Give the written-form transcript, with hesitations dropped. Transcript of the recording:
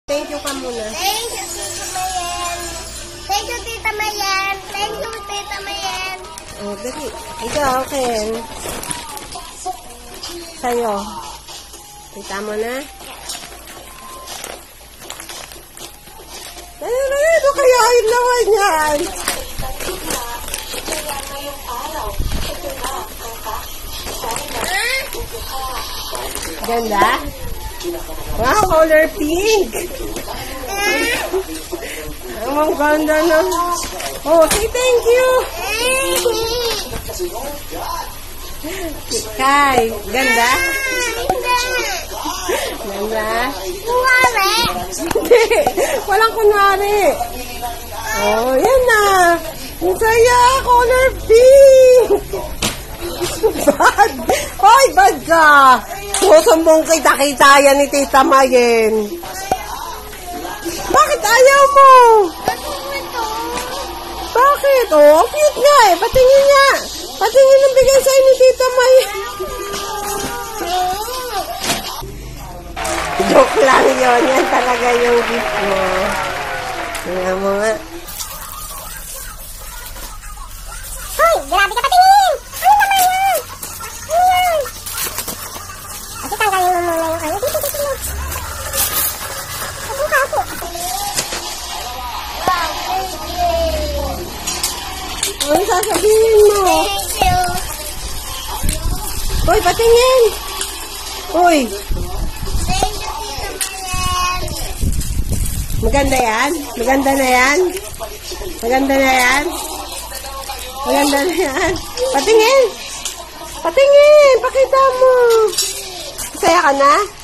Thank you ka muna. Thank you, Tita Mayen. Thank you, Tita Mayen. Thank you, Tita Mayen. Oh, dali. Ikaw, Ken. Sa'yo. Kita mo na? Ano kaya yung lawan yan? Ganda? Wow, color pink! Ang ganda na. Oh, say thank you! Kai, ganda? Ganda? Kunwari. Walang kunwari. Oh, yan na. Ang saya, color pink. Bad. Hoy, bad ka. Susumbong kita yan ni Tita Mayen. Bakit ayaw mo? Bakit? Oh, cute nga eh. Patingin nga. Patingin ang bigay sa'yo ni Tita Mayen. Joke lang yun. Yan talaga yung gift mo. Tingnan mo nga. Hoy, grabe ka patingin! Ano naman yan? Ano yan? Kasi tanggalin mo muna yung ano. Dito mo. Ako ka ako. Wow, thank you. Ano sasabihin mo? Thank you. Hoy, patingin. Hoy. Thank you, Tita Mayen. Maganda yan? Maganda na yan? Maganda na yan? Maganda na yan? Patingin! Patingin! Pakita mo! Masaya ka na?